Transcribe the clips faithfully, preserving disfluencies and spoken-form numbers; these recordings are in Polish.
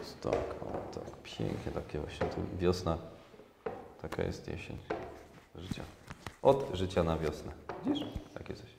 jest tak, o tak, pięknie, takie właśnie, tu wiosna, taka jest jesień życia. Od życia na wiosnę. Widzisz? Takie coś.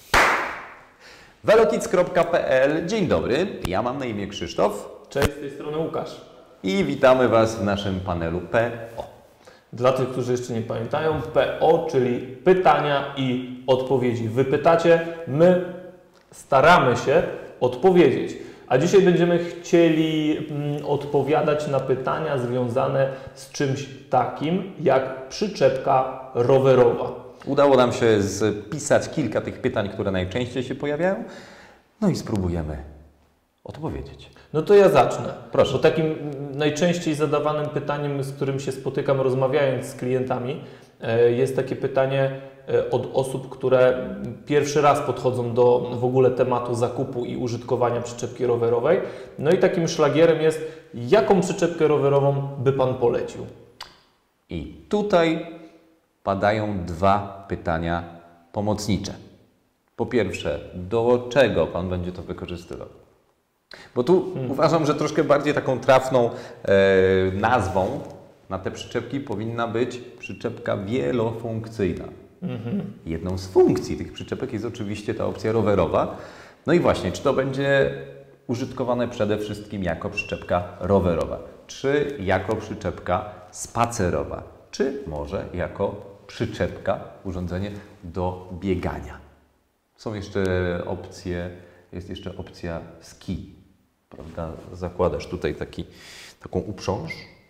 velokits kropka p l. Dzień dobry, ja mam na imię Krzysztof. Cześć, z tej strony Łukasz. I witamy Was w naszym panelu P O. Dla tych, którzy jeszcze nie pamiętają, P O, czyli pytania i odpowiedzi. Wy pytacie, my staramy się odpowiedzieć. A dzisiaj będziemy chcieli mm, odpowiadać na pytania związane z czymś takim jak przyczepka rowerowa. Udało nam się spisać kilka tych pytań, które najczęściej się pojawiają. No i spróbujemy odpowiedzieć. No to ja zacznę. Proszę. Bo takim najczęściej zadawanym pytaniem, z którym się spotykam rozmawiając z klientami, jest takie pytanie od osób, które pierwszy raz podchodzą do w ogóle tematu zakupu i użytkowania przyczepki rowerowej. No i takim szlagierem jest, jaką przyczepkę rowerową by Pan polecił? I tutaj padają dwa pytania pomocnicze. Po pierwsze, do czego Pan będzie to wykorzystywał? Bo tu hmm. uważam, że troszkę bardziej taką trafną e, nazwą na te przyczepki powinna być przyczepka wielofunkcyjna. Mm-hmm. Jedną z funkcji tych przyczepek jest oczywiście ta opcja rowerowa. No i właśnie, czy to będzie użytkowane przede wszystkim jako przyczepka rowerowa, czy jako przyczepka spacerowa, czy może jako przyczepka, urządzenie do biegania. Są jeszcze opcje, jest jeszcze opcja ski, prawda? Zakładasz tutaj taki, taką uprząż,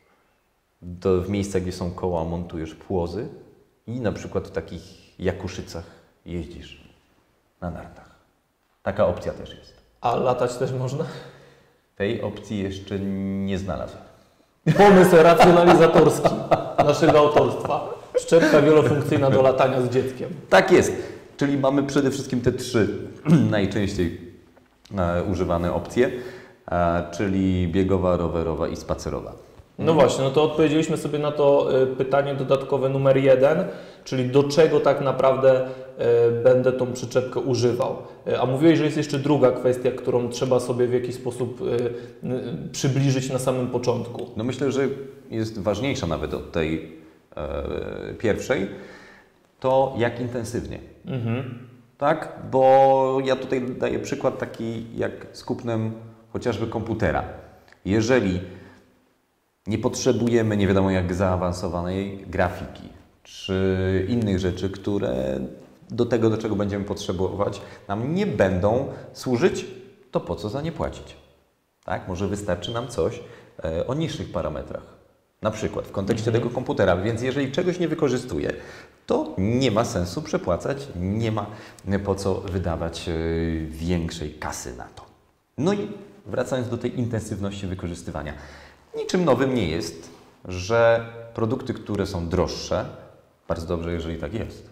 do, w miejscach, gdzie są koła, montujesz płozy i na przykład w takich Jakuszycach jeździsz na nartach. Taka opcja też jest. A latać też można? Tej opcji jeszcze nie znalazłem. Pomysł racjonalizatorski naszego autorstwa. Przyczepka wielofunkcyjna do latania z dzieckiem. Tak jest. Czyli mamy przede wszystkim te trzy najczęściej e, używane opcje, e, czyli biegowa, rowerowa i spacerowa. No właśnie, no to odpowiedzieliśmy sobie na to pytanie dodatkowe numer jeden, czyli do czego tak naprawdę będę tą przyczepkę używał. A mówiłeś, że jest jeszcze druga kwestia, którą trzeba sobie w jakiś sposób przybliżyć na samym początku. No myślę, że jest ważniejsza nawet od tej e, pierwszej, to jak intensywnie. Mhm. Tak? Bo ja tutaj daję przykład taki jak z kupnem chociażby komputera. Jeżeli nie potrzebujemy nie wiadomo jak zaawansowanej grafiki czy innych rzeczy, które do tego, do czego będziemy potrzebować, nam nie będą służyć, to po co za nie płacić? Tak? Może wystarczy nam coś e, o niższych parametrach. Na przykład w kontekście mhm. tego komputera. Więc jeżeli czegoś nie wykorzystuję, to nie ma sensu przepłacać, nie ma po co wydawać e, większej kasy na to. No i wracając do tej intensywności wykorzystywania. Niczym nowym nie jest, że produkty, które są droższe, bardzo dobrze, jeżeli tak jest,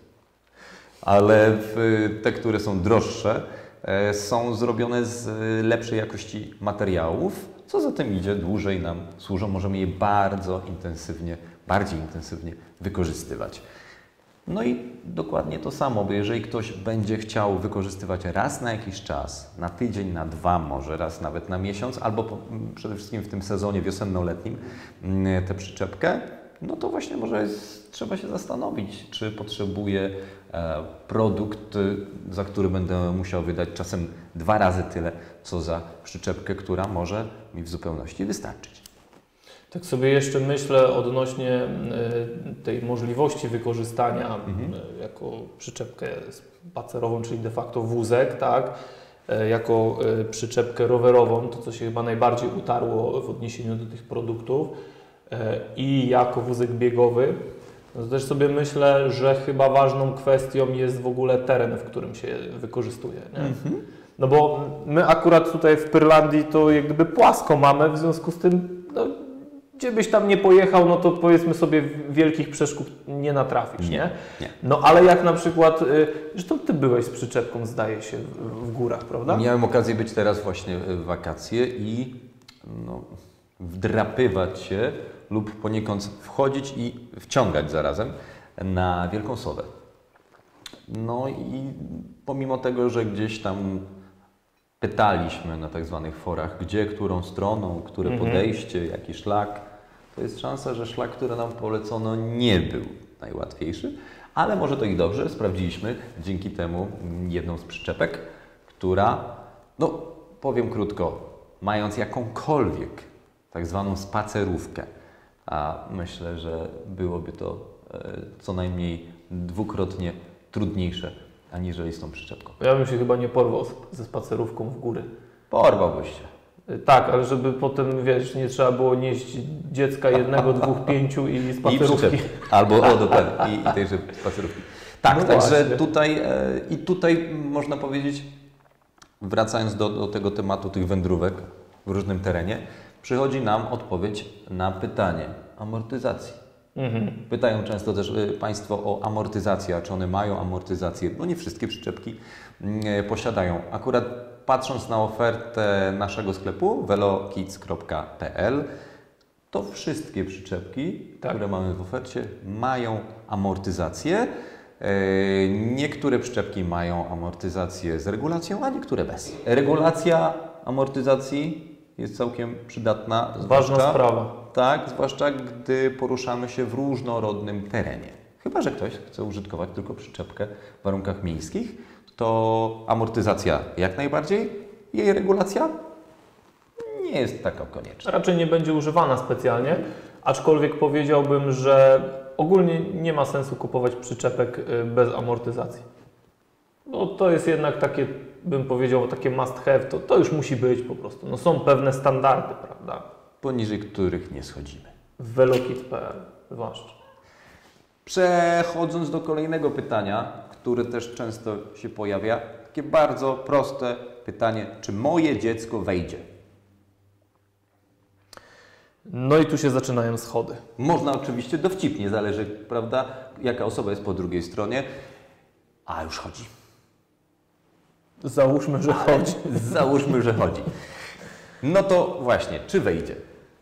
ale te, które są droższe, są zrobione z lepszej jakości materiałów, co za tym idzie, dłużej nam służą, możemy je bardzo intensywnie, bardziej intensywnie wykorzystywać. No i dokładnie to samo, bo jeżeli ktoś będzie chciał wykorzystywać raz na jakiś czas, na tydzień, na dwa, może raz nawet na miesiąc, albo po, przede wszystkim w tym sezonie wiosenno-letnim tę przyczepkę, no to właśnie może jest, trzeba się zastanowić, czy potrzebuję e, produkt, za który będę musiał wydać czasem dwa razy tyle, co za przyczepkę, która może mi w zupełności wystarczyć. Tak sobie jeszcze myślę odnośnie tej możliwości wykorzystania mhm. jako przyczepkę spacerową, czyli de facto wózek, tak? Jako przyczepkę rowerową, to co się chyba najbardziej utarło w odniesieniu do tych produktów, i jako wózek biegowy. No to też sobie myślę, że chyba ważną kwestią jest w ogóle teren, w którym się wykorzystuje. Nie? Mhm. No bo my akurat tutaj w Pyrlandii to jak gdyby płasko mamy, w związku z tym no, gdzie byś tam nie pojechał, no to powiedzmy sobie wielkich przeszkód nie natrafisz, nie? nie? No ale jak na przykład, zresztą Ty byłeś z przyczepką, zdaje się, w, w górach, prawda? Miałem okazję być teraz właśnie w wakacje i no, wdrapywać się lub poniekąd wchodzić i wciągać zarazem na Wielką Sowę. No i pomimo tego, że gdzieś tam pytaliśmy na tak zwanych forach, gdzie, którą stroną, które Mhm. podejście, jaki szlak, to jest szansa, że szlak, który nam polecono, nie był najłatwiejszy, ale może to i dobrze. Sprawdziliśmy dzięki temu jedną z przyczepek, która, no powiem krótko, mając jakąkolwiek tak zwaną spacerówkę, a myślę, że byłoby to e, co najmniej dwukrotnie trudniejsze, aniżeli z tą przyczepką. Ja bym się chyba nie porwał ze spacerówką w góry. Porwałbyś się. Tak, ale żeby potem, wiesz, nie trzeba było nieść dziecka jednego, dwóch, pięciu i spacerówki. I albo o, dokładnie, i, i tejże spacerówki. Tak, No także właśnie. tutaj e, i tutaj można powiedzieć, wracając do, do tego tematu tych wędrówek w różnym terenie, przychodzi nam odpowiedź na pytanie amortyzacji. Mhm. Pytają często też y, Państwo o amortyzację, a czy one mają amortyzację. No nie wszystkie przyczepki y, posiadają. Akurat patrząc na ofertę naszego sklepu velokits kropka p l, to wszystkie przyczepki, Tak. które mamy w ofercie, mają amortyzację. Y, niektóre przyczepki mają amortyzację z regulacją, a niektóre bez. Regulacja amortyzacji jest całkiem przydatna. Ważna zwłaszcza- sprawa. Tak, zwłaszcza gdy poruszamy się w różnorodnym terenie. Chyba że ktoś chce użytkować tylko przyczepkę w warunkach miejskich, to amortyzacja jak najbardziej, jej regulacja nie jest taka konieczna. Raczej nie będzie używana specjalnie, aczkolwiek powiedziałbym, że ogólnie nie ma sensu kupować przyczepek y, bez amortyzacji. No to jest jednak takie, bym powiedział, takie must have, to, to już musi być po prostu. No są pewne standardy, prawda? Poniżej których nie schodzimy. W velokit kropka p l zwłaszcza. Przechodząc do kolejnego pytania, które też często się pojawia, takie bardzo proste pytanie, czy moje dziecko wejdzie? No i tu się zaczynają schody. Można oczywiście dowcipnie, zależy, prawda, jaka osoba jest po drugiej stronie, a już chodzi. Załóżmy, że chodzi. Załóżmy, że chodzi. No to właśnie, czy wejdzie?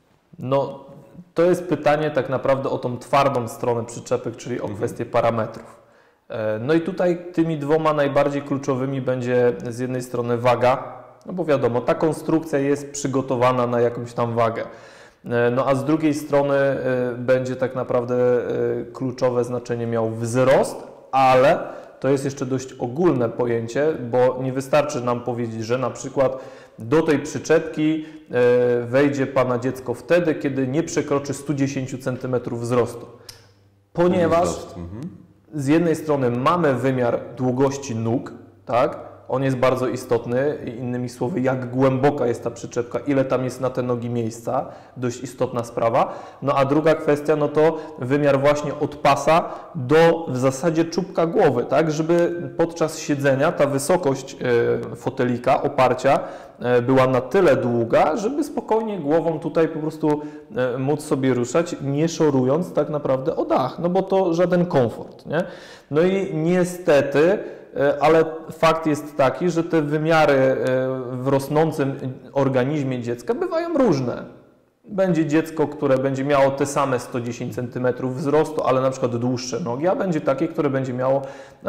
No, to jest pytanie tak naprawdę o tą twardą stronę przyczepek, czyli o kwestię parametrów. E, No i tutaj tymi dwoma najbardziej kluczowymi będzie z jednej strony waga, no bo wiadomo, ta konstrukcja jest przygotowana na jakąś tam wagę. E, No a z drugiej strony e, będzie tak naprawdę e, kluczowe znaczenie miał wzrost, ale to jest jeszcze dość ogólne pojęcie, bo nie wystarczy nam powiedzieć, że na przykład do tej przyczepki e, wejdzie Pana dziecko wtedy, kiedy nie przekroczy sto dziesięć centymetrów wzrostu. Ponieważ Wzrost, mhm. z jednej strony mamy wymiar długości nóg, tak? On jest bardzo istotny, innymi słowy, jak głęboka jest ta przyczepka, ile tam jest na te nogi miejsca, dość istotna sprawa. No a druga kwestia, no to wymiar właśnie od pasa do w zasadzie czubka głowy, tak? Żeby podczas siedzenia ta wysokość e, fotelika, oparcia e, była na tyle długa, żeby spokojnie głową tutaj po prostu e, móc sobie ruszać, nie szorując tak naprawdę o dach, no bo to żaden komfort, nie? No i niestety, ale fakt jest taki, że te wymiary w rosnącym organizmie dziecka bywają różne. Będzie dziecko, które będzie miało te same sto dziesięć centymetrów wzrostu, ale na przykład dłuższe nogi, a będzie takie, które będzie miało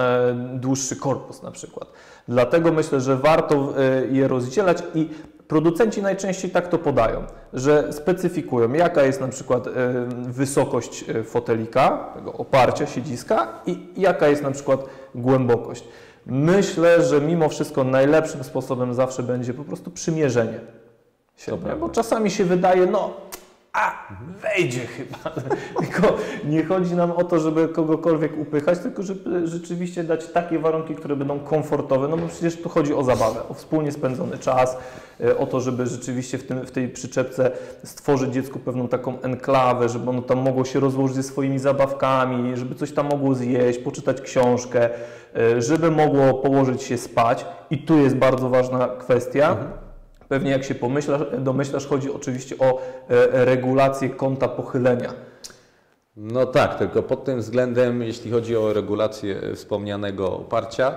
dłuższy korpus na przykład. Dlatego myślę, że warto je rozdzielać i producenci najczęściej tak to podają, że specyfikują, jaka jest na przykład wysokość fotelika, tego oparcia, siedziska i jaka jest na przykład głębokość. Myślę, że mimo wszystko najlepszym sposobem zawsze będzie po prostu przymierzenie się, bo czasami się wydaje, no a, wejdzie chyba. Tylko nie chodzi nam o to, żeby kogokolwiek upychać, tylko żeby rzeczywiście dać takie warunki, które będą komfortowe, no bo przecież tu chodzi o zabawę, o wspólnie spędzony czas, o to, żeby rzeczywiście w, tym, w tej przyczepce stworzyć dziecku pewną taką enklawę, żeby ono tam mogło się rozłożyć ze swoimi zabawkami, żeby coś tam mogło zjeść, poczytać książkę, żeby mogło położyć się spać. I tu jest bardzo ważna kwestia. Mhm. Pewnie jak się pomyślasz, domyślasz, chodzi oczywiście o e, regulację kąta pochylenia. No tak, tylko pod tym względem, jeśli chodzi o regulację wspomnianego oparcia,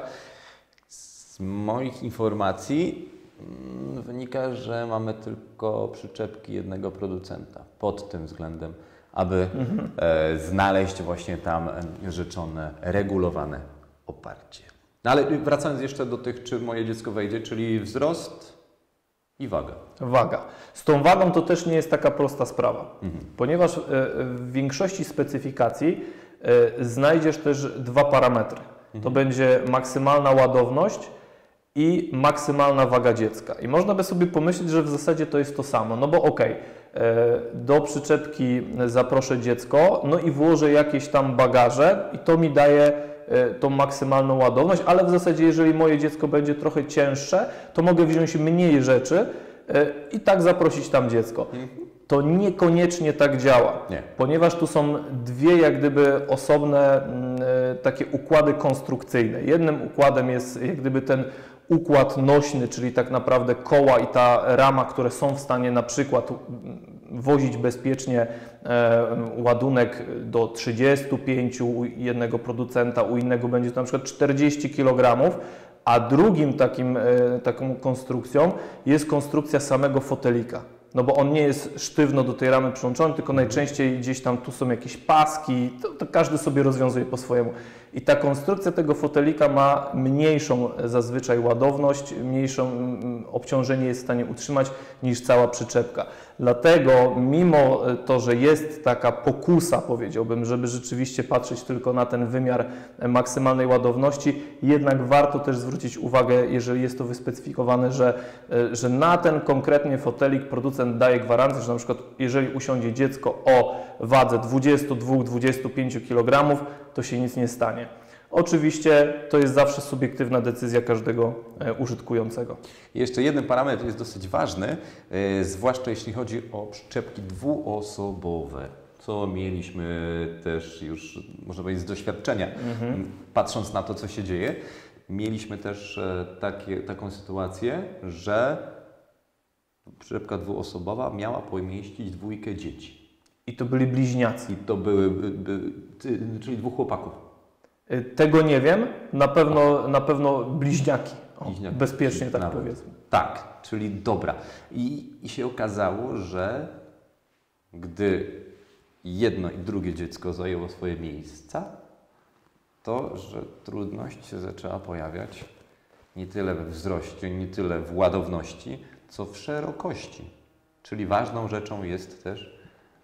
z moich informacji mm, wynika, że mamy tylko przyczepki jednego producenta pod tym względem, aby mhm. e, znaleźć właśnie tam rzeczone, regulowane oparcie. No ale wracając jeszcze do tych, czy moje dziecko wejdzie, czyli wzrost, I waga. Waga. Z tą wagą to też nie jest taka prosta sprawa, Mhm. ponieważ w większości specyfikacji znajdziesz też dwa parametry. Mhm. To będzie maksymalna ładowność i maksymalna waga dziecka. I można by sobie pomyśleć, że w zasadzie to jest to samo, no bo okej, okay, do przyczepki zaproszę dziecko, no i włożę jakieś tam bagaże i to mi daje tą maksymalną ładowność, ale w zasadzie jeżeli moje dziecko będzie trochę cięższe, to mogę wziąć mniej rzeczy i tak zaprosić tam dziecko. To niekoniecznie tak działa, Nie. ponieważ tu są dwie jak gdyby osobne y, takie układy konstrukcyjne. Jednym układem jest jak gdyby ten układ nośny, czyli tak naprawdę koła i ta rama, które są w stanie na przykład wozić bezpiecznie e, ładunek do trzydziestu pięciu u jednego producenta, u innego będzie to na przykład czterdzieści kilogramów, a drugim takim, e, taką konstrukcją jest konstrukcja samego fotelika. No bo on nie jest sztywno do tej ramy przyłączony, tylko najczęściej gdzieś tam tu są jakieś paski, to, to każdy sobie rozwiązuje po swojemu. I ta konstrukcja tego fotelika ma mniejszą zazwyczaj ładowność, mniejszą obciążenie jest w stanie utrzymać niż cała przyczepka. Dlatego mimo to, że jest taka pokusa, powiedziałbym, żeby rzeczywiście patrzeć tylko na ten wymiar maksymalnej ładowności, jednak warto też zwrócić uwagę, jeżeli jest to wyspecyfikowane, że, że na ten konkretnie fotelik producent daje gwarancję, że na przykład jeżeli usiądzie dziecko o wadze dwudziestu dwóch do dwudziestu pięciu kilogramów, to się nic nie stanie. Oczywiście to jest zawsze subiektywna decyzja każdego użytkującego. Jeszcze jeden parametr jest dosyć ważny, yy, zwłaszcza jeśli chodzi o przyczepki dwuosobowe, co mieliśmy też już, można powiedzieć, z doświadczenia, mhm. patrząc na to, co się dzieje. Mieliśmy też e, takie, taką sytuację, że przyczepka dwuosobowa miała pomieścić dwójkę dzieci. I to byli bliźniacy. I to były, by, by, ty, czyli dwóch chłopaków. Tego nie wiem, na pewno, na pewno bliźniaki, o, bliźniaki. Bezpiecznie tak Nawet. Powiedzmy. Tak, czyli dobra. I, I się okazało, że gdy jedno i drugie dziecko zajęło swoje miejsca, to, że trudność się zaczęła pojawiać nie tyle we wzroście, nie tyle w ładowności, co w szerokości. Czyli ważną rzeczą jest też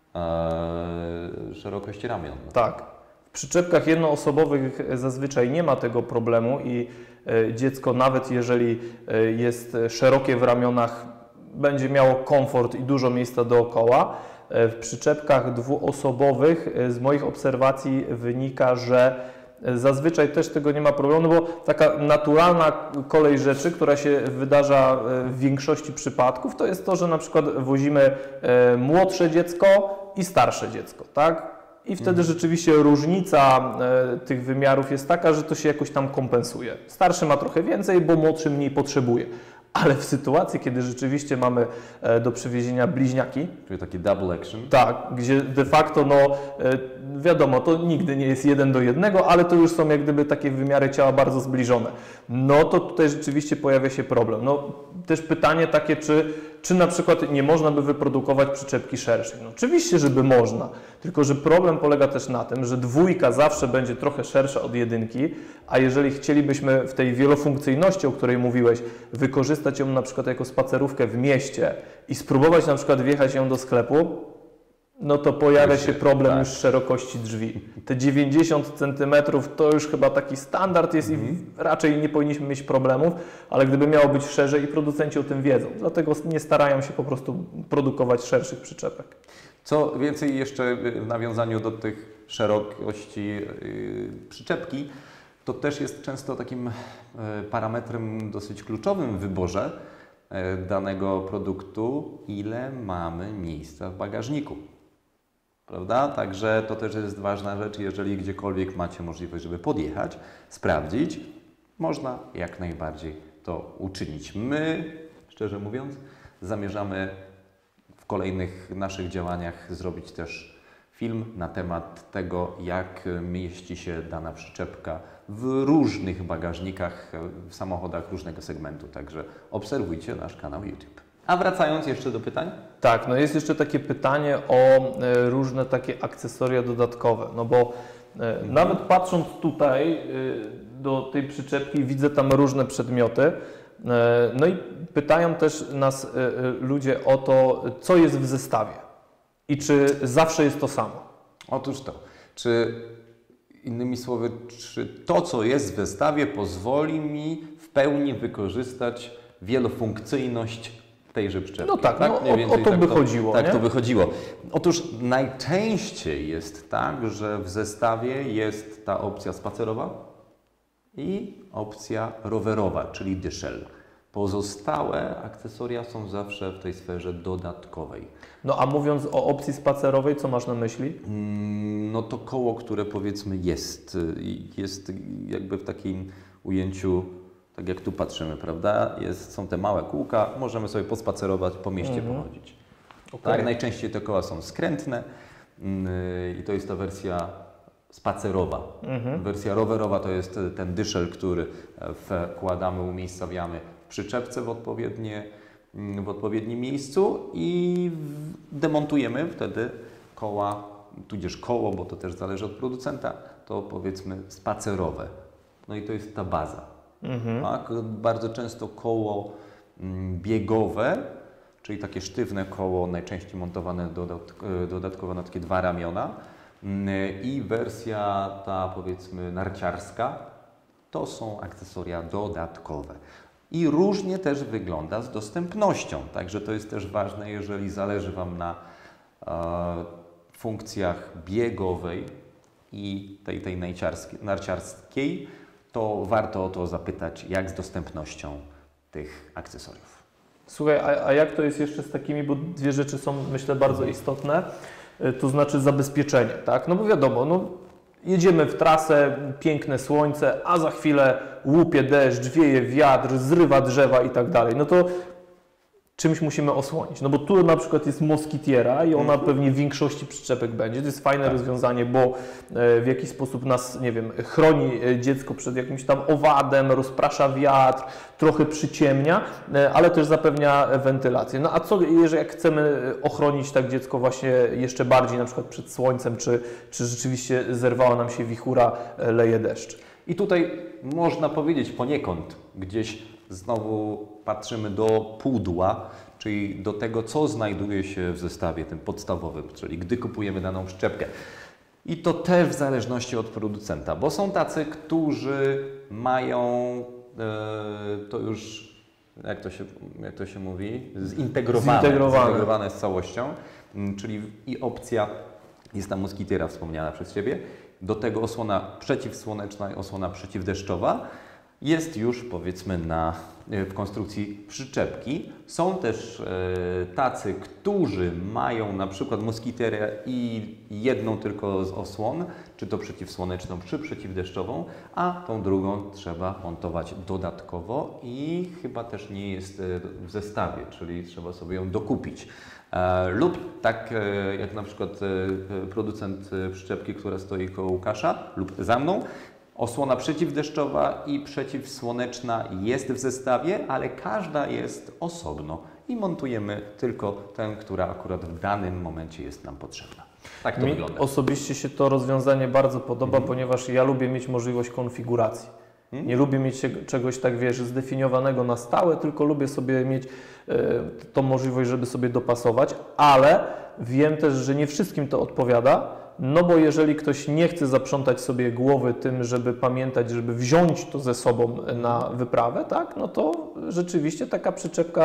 e, szerokość ramion. Tak. W przyczepkach jednoosobowych zazwyczaj nie ma tego problemu i dziecko, nawet jeżeli jest szerokie w ramionach, będzie miało komfort i dużo miejsca dookoła. W przyczepkach dwuosobowych z moich obserwacji wynika, że zazwyczaj też tego nie ma problemu, bo taka naturalna kolej rzeczy, która się wydarza w większości przypadków, to jest to, że na przykład wozimy młodsze dziecko i starsze dziecko, tak? I wtedy mhm. rzeczywiście różnica e, tych wymiarów jest taka, że to się jakoś tam kompensuje. Starszy ma trochę więcej, bo młodszy mniej potrzebuje. Ale w sytuacji, kiedy rzeczywiście mamy e, do przywiezienia bliźniaki... Czyli taki double action. Tak, gdzie de facto, no e, wiadomo, to nigdy nie jest jeden do jednego, ale to już są jak gdyby takie wymiary ciała bardzo zbliżone. No to tutaj rzeczywiście pojawia się problem. No też pytanie takie, czy, czy na przykład nie można by wyprodukować przyczepki szerszej? No oczywiście, żeby można, tylko że problem polega też na tym, że dwójka zawsze będzie trochę szersza od jedynki, a jeżeli chcielibyśmy w tej wielofunkcyjności, o której mówiłeś, wykorzystać ją na przykład jako spacerówkę w mieście i spróbować na przykład wjechać ją do sklepu, no to pojawia się problem tak. już szerokości drzwi. Te dziewięćdziesiąt centymetrów to już chyba taki standard jest mm. i raczej nie powinniśmy mieć problemów, ale gdyby miało być szerzej i producenci o tym wiedzą, dlatego nie starają się po prostu produkować szerszych przyczepek. Co więcej, jeszcze w nawiązaniu do tych szerokości yy, przyczepki, to też jest często takim yy, parametrem dosyć kluczowym w wyborze yy, danego produktu, ile mamy miejsca w bagażniku. Prawda? Także to też jest ważna rzecz, jeżeli gdziekolwiek macie możliwość, żeby podjechać, sprawdzić, można jak najbardziej to uczynić. My, szczerze mówiąc, zamierzamy w kolejnych naszych działaniach zrobić też film na temat tego, jak mieści się dana przyczepka w różnych bagażnikach, w samochodach różnego segmentu. Także obserwujcie nasz kanał YouTube. A wracając jeszcze do pytań? Tak, no jest jeszcze takie pytanie o e, różne takie akcesoria dodatkowe, no bo e, mhm. nawet patrząc tutaj e, do tej przyczepki widzę tam różne przedmioty, No i pytają też nas ludzie o to, co jest w zestawie i czy zawsze jest to samo. Otóż to, czy innymi słowy, czy to, co jest w zestawie, pozwoli mi w pełni wykorzystać wielofunkcyjność tejże przyczepki? No tak, tak? no, o, o to tak by to, chodziło. Tak nie? to by chodziło. Otóż najczęściej jest tak, że w zestawie jest ta opcja spacerowa i opcja rowerowa, czyli dyszel. Pozostałe akcesoria są zawsze w tej sferze dodatkowej. No a mówiąc o opcji spacerowej, co masz na myśli? No to koło, które powiedzmy jest, jest jakby w takim ujęciu, tak jak tu patrzymy, prawda? Jest, są te małe kółka, możemy sobie pospacerować, po mieście mhm. pochodzić. Okay. Tak, najczęściej te koła są skrętne i to jest ta wersja spacerowa. Mhm. Wersja rowerowa to jest ten dyszel, który wkładamy, umiejscawiamy w przyczepce w, odpowiednie, w odpowiednim miejscu i demontujemy wtedy koła, tudzież koło, bo to też zależy od producenta, to powiedzmy spacerowe. No i to jest ta baza. Mhm. Tak? Bardzo często koło biegowe, czyli takie sztywne koło, najczęściej montowane dodatkowo na takie dwa ramiona, i wersja ta powiedzmy narciarska, to są akcesoria dodatkowe. I różnie też wygląda z dostępnością, także to jest też ważne, jeżeli zależy Wam na e, funkcjach biegowej i tej, tej narciarskiej, to warto o to zapytać, jak z dostępnością tych akcesoriów. Słuchaj, a, a jak to jest jeszcze z takimi, bo dwie rzeczy są, myślę, bardzo istotne, to znaczy zabezpieczenie, tak? No bo wiadomo, no, jedziemy w trasę, piękne słońce, a za chwilę łupie deszcz, wieje wiatr, zrywa drzewa i tak dalej. No to czymś musimy osłonić. No bo tu na przykład jest moskitiera i ona pewnie w większości przyczepek będzie. To jest fajne tak. rozwiązanie, bo w jakiś sposób nas, nie wiem, chroni dziecko przed jakimś tam owadem, rozprasza wiatr, trochę przyciemnia, ale też zapewnia wentylację. No a co, jeżeli jak chcemy ochronić tak dziecko właśnie jeszcze bardziej, na przykład przed słońcem, czy, czy rzeczywiście zerwała nam się wichura, leje deszcz? I tutaj można powiedzieć poniekąd gdzieś znowu patrzymy do pudła, czyli do tego, co znajduje się w zestawie tym podstawowym, czyli gdy kupujemy daną przyczepkę. I to też w zależności od producenta, bo są tacy, którzy mają e, to już, jak to się, jak to się mówi, zintegrowane, zintegrowane. zintegrowane z całością, czyli i opcja, jest ta moskitiera wspomniana przez Ciebie, do tego osłona przeciwsłoneczna i osłona przeciwdeszczowa. Jest już powiedzmy na, w konstrukcji przyczepki. Są też e, tacy, którzy mają na przykład moskiterę i jedną tylko z osłon, czy to przeciwsłoneczną, czy przeciwdeszczową, a tą drugą trzeba montować dodatkowo i chyba też nie jest w zestawie, czyli trzeba sobie ją dokupić. E, lub tak e, jak na przykład e, producent przyczepki, która stoi koło Łukasza lub za mną, osłona przeciwdeszczowa i przeciwsłoneczna jest w zestawie, ale każda jest osobno i montujemy tylko tę, która akurat w danym momencie jest nam potrzebna. Tak to Mi wygląda. Osobiście się to rozwiązanie bardzo podoba, mhm. ponieważ ja lubię mieć możliwość konfiguracji. Mhm. Nie lubię mieć czegoś tak, wiesz, zdefiniowanego na stałe, tylko lubię sobie mieć y, tą możliwość, żeby sobie dopasować, ale wiem też, że nie wszystkim to odpowiada. No bo jeżeli ktoś nie chce zaprzątać sobie głowy tym, żeby pamiętać, żeby wziąć to ze sobą na wyprawę, tak, no to rzeczywiście taka przyczepka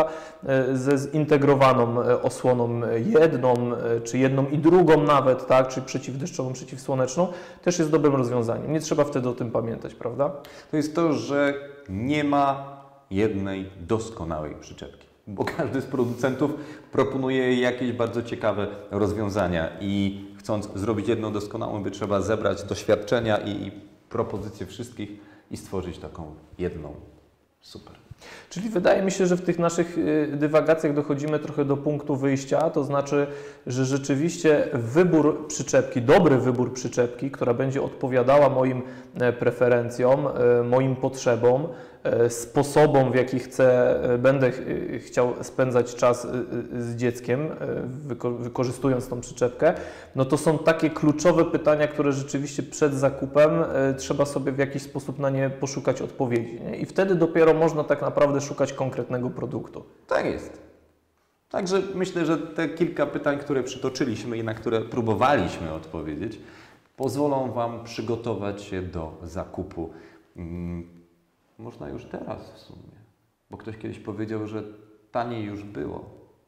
ze zintegrowaną osłoną jedną, czy jedną i drugą nawet, tak, czy przeciwdeszczową, przeciwsłoneczną, też jest dobrym rozwiązaniem. Nie trzeba wtedy o tym pamiętać, prawda? To jest to, że nie ma jednej doskonałej przyczepki, bo każdy z producentów proponuje jakieś bardzo ciekawe rozwiązania i chcąc zrobić jedną doskonałą, by trzeba zebrać doświadczenia i, i propozycje wszystkich i stworzyć taką jedną super. Czyli wydaje mi się, że w tych naszych dywagacjach dochodzimy trochę do punktu wyjścia, to znaczy, że rzeczywiście wybór przyczepki, dobry wybór przyczepki, która będzie odpowiadała moim preferencjom, moim potrzebom, sposobom, w jaki chcę, będę chciał spędzać czas z dzieckiem, wykorzystując tą przyczepkę, no to są takie kluczowe pytania, które rzeczywiście przed zakupem trzeba sobie w jakiś sposób na nie poszukać odpowiedzi. Nie? I wtedy dopiero można tak naprawdę szukać konkretnego produktu. Tak jest. Także myślę, że te kilka pytań, które przytoczyliśmy i na które próbowaliśmy odpowiedzieć, pozwolą Wam przygotować się do zakupu. Hmm. Można już teraz w sumie, bo ktoś kiedyś powiedział, że taniej już było.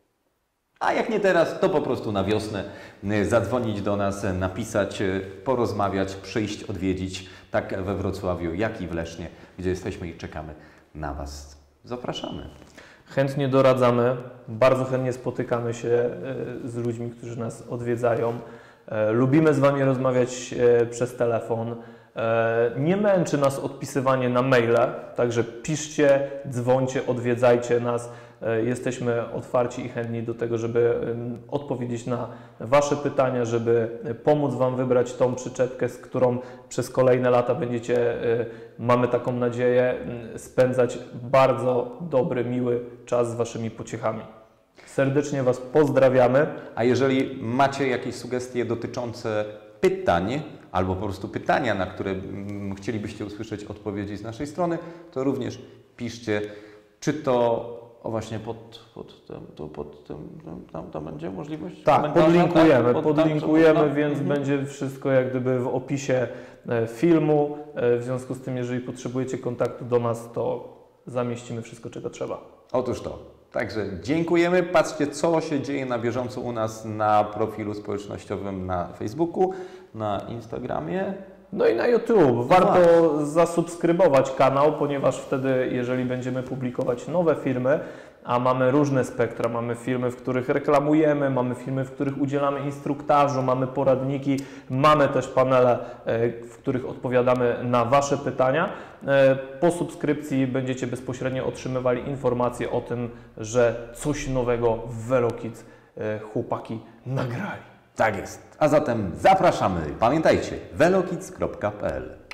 A jak nie teraz, to po prostu na wiosnę zadzwonić do nas, napisać, porozmawiać, przyjść, odwiedzić, tak we Wrocławiu, jak i w Lesznie, gdzie jesteśmy i czekamy na Was. Zapraszamy. Chętnie doradzamy, bardzo chętnie spotykamy się z ludźmi, którzy nas odwiedzają. Lubimy z Wami rozmawiać przez telefon. Nie męczy nas odpisywanie na maile, także piszcie, dzwońcie, odwiedzajcie nas. Jesteśmy otwarci i chętni do tego, żeby odpowiedzieć na Wasze pytania, żeby pomóc Wam wybrać tą przyczepkę, z którą przez kolejne lata będziecie, mamy taką nadzieję, spędzać bardzo dobry, miły czas z Waszymi pociechami. Serdecznie Was pozdrawiamy. A jeżeli macie jakieś sugestie dotyczące pytań, albo po prostu pytania, na które chcielibyście usłyszeć odpowiedzi z naszej strony, to również piszcie, czy to o właśnie pod, pod tym, to pod tym, tam, tam będzie możliwość? Tak, podlinkujemy, tak? Pod, podlinkujemy, tam, więc mhm. będzie wszystko jak gdyby w opisie filmu. W związku z tym, jeżeli potrzebujecie kontaktu do nas, to zamieścimy wszystko, czego trzeba. Otóż to. Także dziękujemy. Patrzcie, co się dzieje na bieżąco u nas na profilu społecznościowym na Facebooku, na Instagramie. No i na YouTube. Warto no zasubskrybować kanał, ponieważ wtedy, jeżeli będziemy publikować nowe filmy, a mamy różne spektra, mamy filmy, w których reklamujemy, mamy filmy, w których udzielamy instruktażu, mamy poradniki, mamy też panele, w których odpowiadamy na Wasze pytania. Po subskrypcji będziecie bezpośrednio otrzymywali informacje o tym, że coś nowego w VeloKids chłopaki nagrali. Tak jest. A zatem zapraszamy. Pamiętajcie, velokids kropka p l.